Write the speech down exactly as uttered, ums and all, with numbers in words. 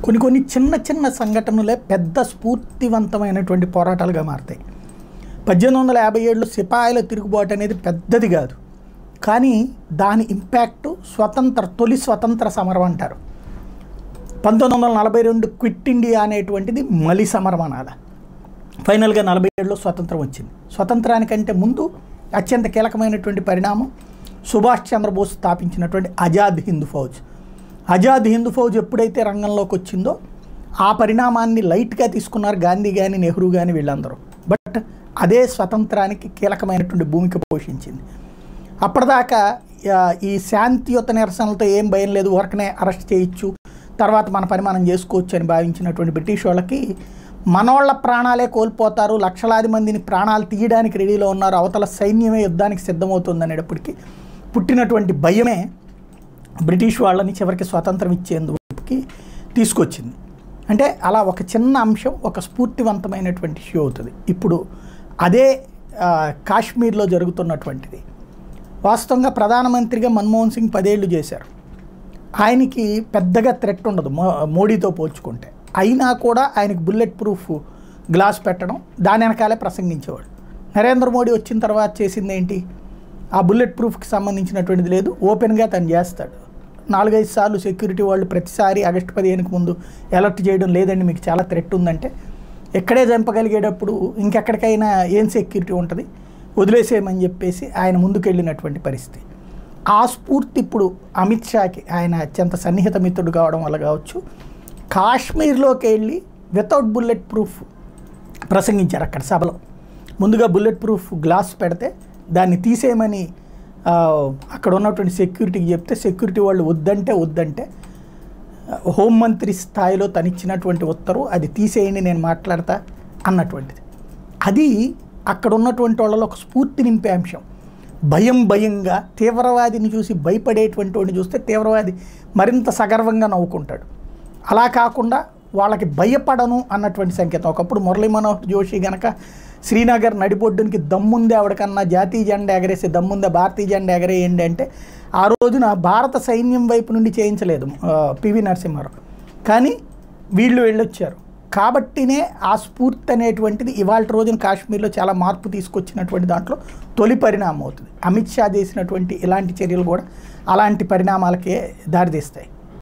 కొన్ని కొన్ని చిన్న చిన్న సంఘటనలే పెద్ద స్ఫూర్తివంతమైనటువంటి పోరాటాలుగా మారుతాయి. పద్దెనిమిది వందల యాభై ఏడులో సిపాయిల తిరుగుబాటు అనేది పెద్దది కాదు, కానీ దాని ఇంపాక్ట్ స్వతంత్ర తొలి స్వతంత్ర సమరం అంటారు. పంతొమ్మిది వందల నలభై రెండు క్విట్ ఇండియా అనేటువంటిది మలి సమరం అనాలి. ఫైనల్గా నలభై ఏడులో స్వతంత్రం వచ్చింది. స్వతంత్రానికంటే ముందు అత్యంత కీలకమైనటువంటి పరిణామం సుభాష్ చంద్రబోస్ స్థాపించినటువంటి ఆజాద్ హింద్ ఫౌజ్. ఆజాద్ హింద్ ఫౌజ్ ఎప్పుడైతే రంగంలోకి వచ్చిందో ఆ పరిణామాన్ని లైట్గా తీసుకున్నారు గాంధీ కానీ నెహ్రూ కానీ వీళ్ళందరూ. బట్ అదే స్వతంత్రానికి కీలకమైనటువంటి భూమిక పోషించింది. అప్పటిదాకా ఈ శాంతియుత నిరసనలతో ఏం భయం లేదు, ఊరకనే అరెస్ట్ చేయొచ్చు, తర్వాత మన పని మనం చేసుకోవచ్చు అని భావించినటువంటి బ్రిటిష్ వాళ్ళకి మనోళ్ళ ప్రాణాలే కోల్పోతారు, లక్షలాది మందిని ప్రాణాలు తీయడానికి రెడీలో ఉన్నారు, అవతల సైన్యమే యుద్ధానికి సిద్ధమవుతుంది అనేటప్పటికీ పుట్టినటువంటి భయమే బ్రిటిష్ వాళ్ళని చివరికి స్వాతంత్రం ఇచ్చేందుకు తీసుకొచ్చింది. అంటే అలా ఒక చిన్న అంశం ఒక స్ఫూర్తివంతమైనటువంటి ఇష్యూ అవుతుంది. ఇప్పుడు అదే కాశ్మీర్లో జరుగుతున్నటువంటిది. వాస్తవంగా ప్రధానమంత్రిగా మన్మోహన్ సింగ్ పదేళ్ళు చేశారు. ఆయనకి పెద్దగా థ్రెట్ ఉండదు మోడీతో పోల్చుకుంటే. అయినా కూడా ఆయనకు బుల్లెట్ ప్రూఫ్ గ్లాస్ పెట్టడం, దాని వెనకాలే ప్రసంగించేవాడు. నరేంద్ర మోడీ వచ్చిన తర్వాత చేసింది ఏంటి? ఆ బుల్లెట్ ప్రూఫ్కి సంబంధించినటువంటిది లేదు, ఓపెన్గా తను చేస్తాడు. నాలుగైదు సార్లు సెక్యూరిటీ వాళ్ళు ప్రతిసారి ఆగస్టు పదిహేనుకి ముందు అలర్ట్ చేయడం, లేదండి మీకు చాలా థ్రెట్ ఉందంటే ఎక్కడే చంపగలిగేటప్పుడు ఇంకెక్కడికైనా ఏం సెక్యూరిటీ ఉంటుంది, వదిలేసేయమని చెప్పేసి ఆయన ముందుకెళ్ళినటువంటి పరిస్థితి. ఆ స్ఫూర్తి ఇప్పుడు అమిత్ షాకి, ఆయన అత్యంత సన్నిహిత మిత్రుడు కావడం వల్ల కావచ్చు, కాశ్మీర్లోకి వెళ్ళి వితౌట్ బుల్లెట్ ప్రూఫ్ ప్రసంగించారు అక్కడ సభలో. ముందుగా బుల్లెట్ ప్రూఫ్ గ్లాస్ పెడితే దాన్ని తీసేయమని అక్కడ ఉన్నటువంటి సెక్యూరిటీకి చెప్తే సెక్యూరిటీ వాళ్ళు వద్దంటే వద్దంటే హోంమంత్రి స్థాయిలో తనిచ్చినటువంటి ఉత్తర్వు అది తీసేయండి నేను మాట్లాడతా అన్నటువంటిది. అది అక్కడ ఉన్నటువంటి వాళ్ళలో ఒక స్ఫూర్తి నింపే అంశం. భయం భయంగా తీవ్రవాదిని చూసి భయపడేటువంటి వాడిని చూస్తే తీవ్రవాది మరింత సగర్వంగా నవ్వుకుంటాడు. అలా కాకుండా వాళ్ళకి భయపడను అన్నటువంటి సంకేతం. ఒకప్పుడు మురళీ మనోహర్ జోషి గనక శ్రీనగర్ నడిబొడ్డునికి దమ్ముందే ఆవిడకన్నా జాతీయ జెండా ఎగరేసి దమ్ముందే భారతీయ జెండా ఎగరేయండి అంటే ఆ రోజున భారత సైన్యం వైపు నుండి చేయించలేదు పివి నరసింహారావు, కానీ వీళ్ళు వెళ్ళొచ్చారు. కాబట్టినే ఆ స్ఫూర్తి అనేటువంటిది ఇవాళ రోజున కాశ్మీర్లో చాలా మార్పు తీసుకొచ్చినటువంటి దాంట్లో తొలి పరిణామం అవుతుంది. అమిత్ షా చేసినటువంటి ఇలాంటి చర్యలు కూడా అలాంటి పరిణామాలకే దారితీస్తాయి.